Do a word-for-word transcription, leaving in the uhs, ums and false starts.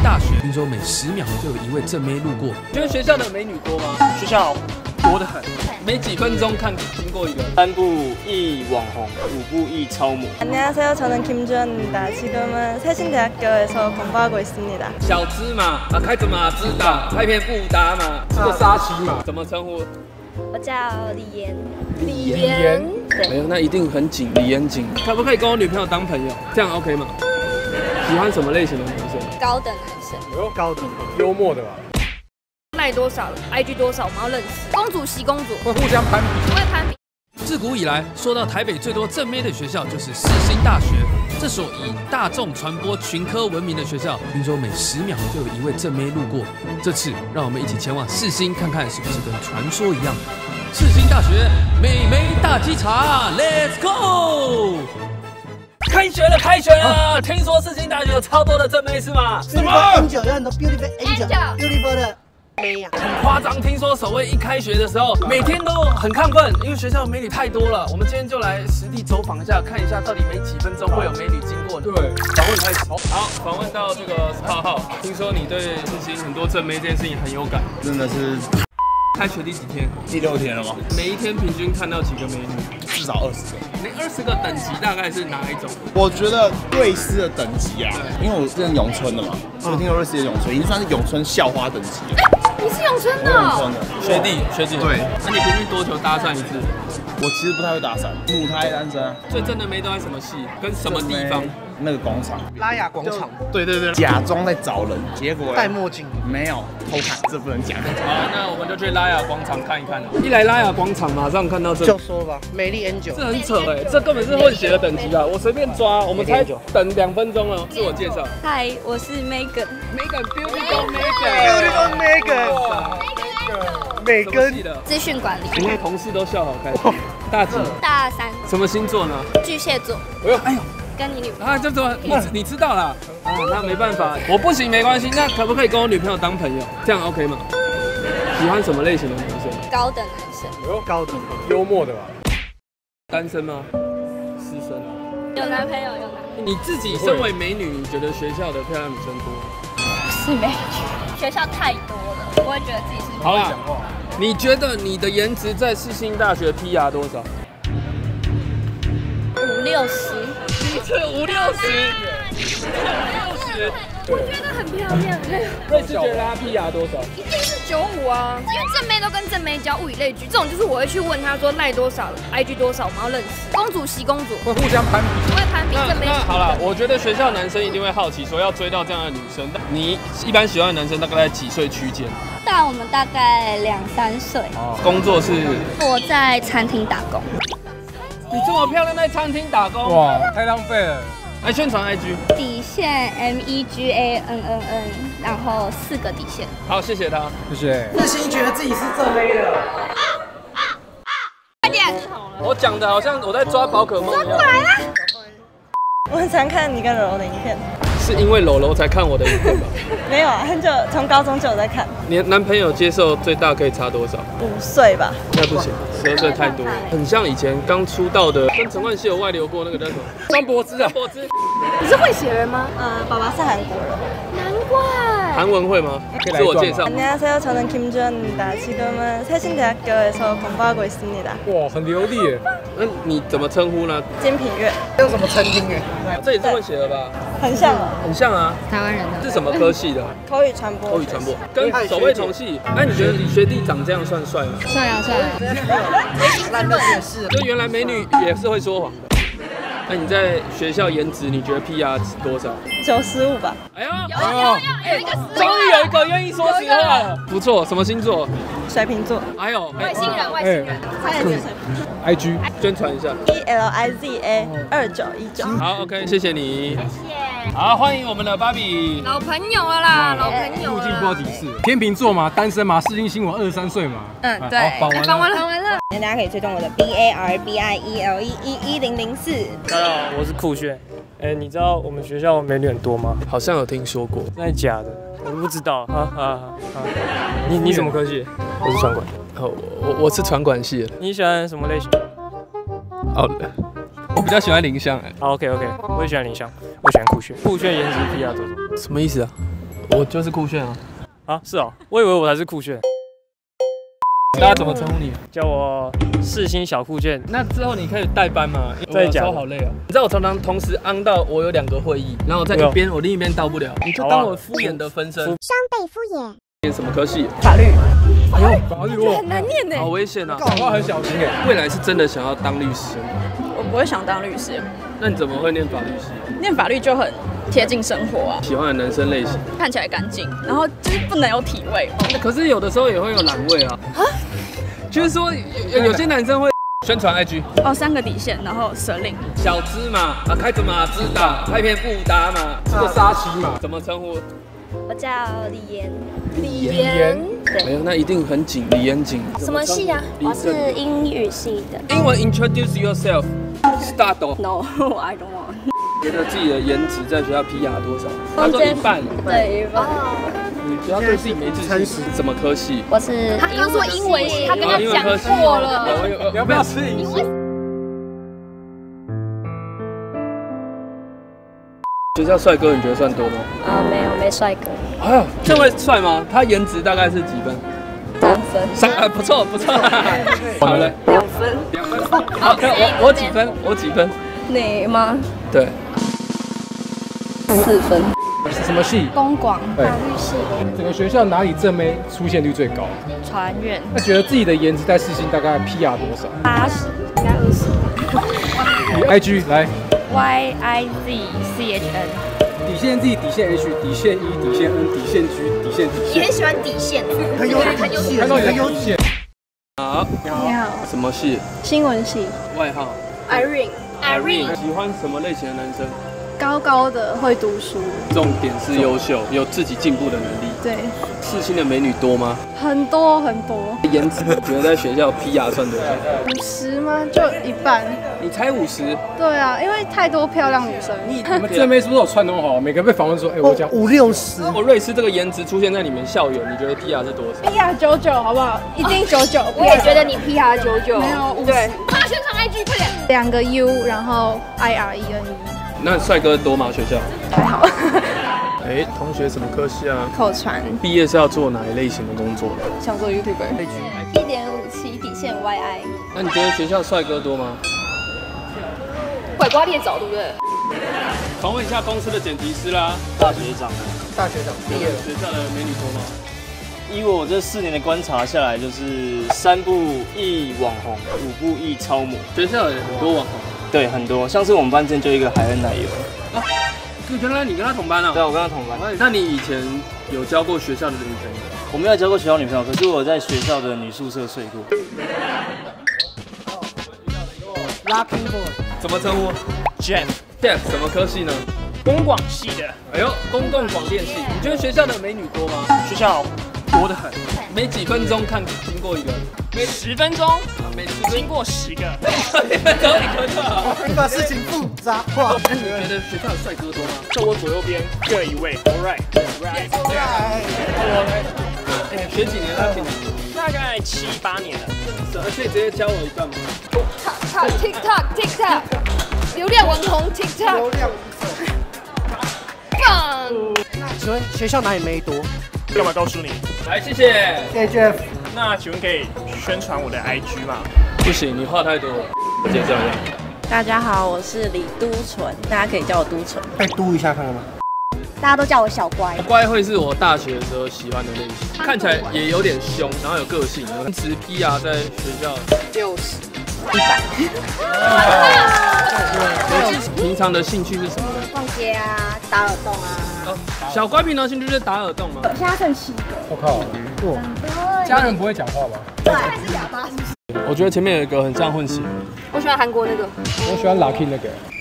大学，听说每十秒就有一位正妹路过。觉得学校的美女多吗？ 学校多得很， 每几分钟看经过一个。 三步一网红，五步一超模。 안녕하세요，저는 김주현입니다. 지금은 세신대학교에서 공부하고 있습니다. 小芝麻啊，开着马自达，拍片不打码， 这个沙琪玛， 怎么称呼？ 我叫李妍。 李妍， 没有，那一定很紧，李严谨。可不可以跟我女朋友当朋友？这样 OK 吗？喜欢什么类型的男生？ 高的男生。 哎呦，高的，幽默的吧？ 赖多少 ，I G 多少，我们要认识。公主惜公主， 会互相攀比。 不会攀比。 自古以来，说到台北最多正妹的学校就是世新大学。这所以大众传播群科闻名的学校，听说每十秒就有一位正妹路过。这次，让我们一起前往世新看看是不是跟传说一样。世新大学美眉大稽查 ，Let's go！ 开学了，开学了！听说世新大学有超多的正妹是吗？ 什么 ？Angel 有很多 beautiful angel，beautiful 的妹呀， 很夸张。听说首位一开学的时候，每天都很亢奋，因为学校美女太多了。我们今天就来实地走访一下，看一下到底每几分钟会有美女经过。 对， 访问开始。好，访问到这个十八号，听说你对世新很多正妹这件事情很有感， 真的是开学第几天？ 第六天了吗？ 每一天平均看到几个美女？ 至少二十个。 那二十个等级大概是哪一种？ 我觉得瑞斯的等级啊，因为我是念永春的嘛，所以听说瑞斯的永春已经算是永春校花等级了。 你是永春的永哦？ 春的学弟，学弟。 对。 那你平均多久搭讪一次？ 我其实不太会打伞，母胎单身啊。 最正的妹都在什么系？跟什么地方？ 那个广场， 拉雅广场， 对对对，假装在找人，结果戴墨镜， 没有偷看，这不能讲。 好，那我们就去拉雅广场看一看。一来拉雅广场，马上看到这， 就说吧，美丽 Angel， 这很扯哎，这根本是混血的等级啊！我随便抓，我们才等两分钟了。自我介绍， 嗨，我是 Megan。 Megan beautiful Megan，beautiful Megan，美根的资讯管理。 你看同事都笑好开心。大几？ 大三。 什么星座呢？ 巨蟹座。 哎呦，哎呦。 跟你女朋友啊，这怎么你你知道啦？啊，那没办法，我不行没关系。那可不可以跟我女朋友当朋友？这样 OK 吗？喜欢什么类型的男生？ 高的男生。 哎呦，高的，幽默的吧？ 单身吗？私生啊？ 有男朋友，有男朋友。 你自己身为美女，你觉得学校的漂亮女生多吗？ 不是美女，学校太多了，我会觉得自己是。 好啦，你觉得你的颜值在世新大学 P R 多少？ 五六十。 这五六十，六十， 我觉得很漂亮。 瑞士觉得他 P R 多少？ 一定是九五啊，因为正妹都跟正妹交，物以类聚，这种就是我会去问他说赖多少 ，I G 多少，我们要认识。公主惜公主， 会互相攀比。 不会攀比，正妹。 那好了，我觉得学校男生一定会好奇，说要追到这样的女生，你一般喜欢的男生大概在几岁区间？ 大我们大概两三岁。 哦，工作是？ 我在餐厅打工。 你这么漂亮，在餐厅打工， 哇，太浪费了。 来宣传 I G， 底线 M E G A N N N， 然后四个底线。 好，谢谢他， 谢谢。 世新觉得自己是正妹的， 快点！ 我讲的好像我在抓宝可梦一样。 过来啦！ 我很常看你跟柔柔的影片。 是因为柔柔才看我的影片吧？ 没有啊，很久，从高中就有在看。 你男朋友接受最大可以差多少？ 五岁吧。 那不行，十二岁太多了，很像以前刚出道的，跟陈冠希有外流过那个叫什么？张柏芝啊，柏芝。 你是混血人吗？ 呃，爸爸是韩国人。 难怪。 韩文会吗？自我介绍。 안녕하세요，저는 김주현입니다. 지금은 세신대학교에서 공부하고 있습니다. 哇，很流利耶。 那你怎么称呼呢？ 精品月。 有什么餐厅哎？ 这也是混血的吧？ 很像哦。 很像啊。 台湾人的。 是什么科系的？ 口语传播。 口语传播，跟首位同系。哎，你觉得李学弟长这样算帅吗？ 帅啊帅啊！ 懒得解释。 就原来美女也是会说谎的。那你在学校颜值，你觉得 P R 值多少？ 九十五吧。 哎呦， 有有有有一个终于有一个愿意说实话了，不错。什么星座？ 水瓶座。 还有外星人，外星人。 他也是水瓶座。 I G 宣传一下 E L I Z A 二九一九。 好 ，OK， 谢谢你。 谢谢。 好，欢迎我们的芭比。 老朋友了啦，老朋友入了。 境不知道几次。天秤座嘛，单身嘛，世新新闻二十三岁嘛。 嗯，对。 好，访完访完了。 了，访完了。 大家可以追踪我的 B A R B I E L E 一一零零四。 大家好，我是酷炫。哎，你知道我们学校美女很多吗？ 好像有听说过， 真的假的？我都不知道。啊啊啊！你你什么科系？我是传管。 哦，我我是传管系的。 你喜欢什么类型？ 哦，我比较喜欢林香。 好 ，OK OK，我也喜欢林香，我喜欢酷炫。酷炫颜值 P R 多少？ 什么意思啊？ 我就是酷炫啊。 啊，是哦，我以为我才是酷炫。 大家怎么称呼你？ 叫我世新小酷炫。 那之后你可以代班吗？ 真的假的？ 我好累啊！你知道我常常同时昂到我有两个会议，然后我在一边，我另一边到不了，你就当我敷衍的分身。 双倍敷衍。 念什么科系？ 法律。 哎呦， 法律哦， 很难念呢， 好危险啊！ 讲话很小心哎。 未来是真的想要当律师吗？ 我不会想当律师， 那你怎么会念法律系？ 念法律就很贴近生活啊， 喜欢的男生类型， 看起来干净，然后就是不能有体味。 可是有的时候也会有懒味啊。就是说有有些男生会宣传 I G 哦，三个底线，然后蛇令。 小芝麻啊，开着马自达，拍片不打码， 这个沙琪玛怎么称呼？ 我叫李妍。 李妍。 哎呦，那一定很紧，李严谨。 什么系啊？我是英语系的。 英文 Introduce yourself。Start。 No, I don't want。 觉得自己的颜值在学校 P R 多少？他说一半。 对，一半。 你不要对自己没自信。什么科系？ 我是他刚说英文系，他跟他讲过了。 你要不要吃饮食？学校帅哥你觉得算多吗？ 啊，没有，没帅哥。 哎呦，这位帅吗？他颜值大概是几分？ 三分。 三啊，不错不错。好嘞， 两分。 两分。好，看我我几分？我几分？ 你吗？ 对。 四分。 是什么系？ 公广法律系。整个学校哪里正妹出现率最高？ 传院。 那觉得自己的颜值在世新大概 P R 多少？ 八十，应该二十。 你 I G 来。 Y I Z C H N。 底线 Z， 底线 H， 底线 E， 底线 N， 底线 G， 底线底线。 也很喜欢底线， 很有底线， 看到你的底线。 好， 你好。 什么系？ 新闻系。 外号 Irene。 Irene。喜欢什么类型的男生？ 高高的，会读书。 重点是优秀，有自己进步的能力。 对。 世新的美女多吗？ 很多很多。 颜值觉得在学校 P R 算多少？ 五十吗？就一半。 你才五十？ 对啊，因为太多漂亮女生。 你们正妹是不是有串通好？每个被访问说，哎，我讲五六十。 我瑞士这个颜值出现在你们校园，你觉得 P R 是多少 ？P R 九九好不好？一定九九。 我也觉得你 P R 九九。 没有五十。 对。他宣传 I G 快点。 两个 U， 然后 I R E N E。 那帅哥多吗？学校？ 还好。 哎，同学什么科系啊？ 口传。 毕业是要做哪一类型的工作？ 想做 YouTuber。一点五七底线 Y I。 那你觉得学校帅哥多吗？ 拐瓜裂枣，对不对？ 访问一下公司的剪辑师啦。 大学长。 大学长毕业了。 学校的美女多吗？ 依我这四年的观察下来，就是三部一网红，五部一超模。 学校有很多网红。 对，很多，像是我们班之前就一个海恩奶油。 啊，原来你跟他同班啊？ 对，我跟他同班。 那你以前有交过学校的女朋友？ 我没有交过学校女朋友，可是我在学校的女宿舍睡过。 Lucky boy。 怎么称呼 ？Jeff。 Jeff 什么科系呢？ 公广系的。 哎呦，公共广电系。你觉得学校的美女多吗？ 学校多得很。 每几分钟看经过一个。 每十分钟，每次经过十个， 一分钟一个就好。 你把事情复杂化。 那你觉得学校的帅哥多吗？ 在我左右边各一位 ，All right，Right， 我来，哎，学几年了？ 大概七八年了。 而且直接教我一段吗 ？TikTok，TikTok，TikTok， 流量网红 TikTok。 流量。 棒。 请问学校哪里没多？ 干嘛告诉你？ 来，谢谢。 谢谢 Jeff。 那请问可以宣传我的 I G 吗？ 不行，你话太多了。介绍一下。 大家好，我是李都纯，大家可以叫我都纯。 可以嘟一下看看吗？ 大家都叫我小乖。 乖会是我大学的时候喜欢的类型，看起来也有点凶，然后有个性。颜值 P R 在学校六十、一百。 平常的兴趣是什么呢？ 逛街啊，打耳洞啊。 哦，小乖平常兴趣就是打耳洞吗？ 现在剩七个。 我靠，哇！家人不会讲话吗？ 对，是哑巴。 我觉得前面有一个很像混血。 我喜欢韩国那个。 我喜欢 Lucky 那个。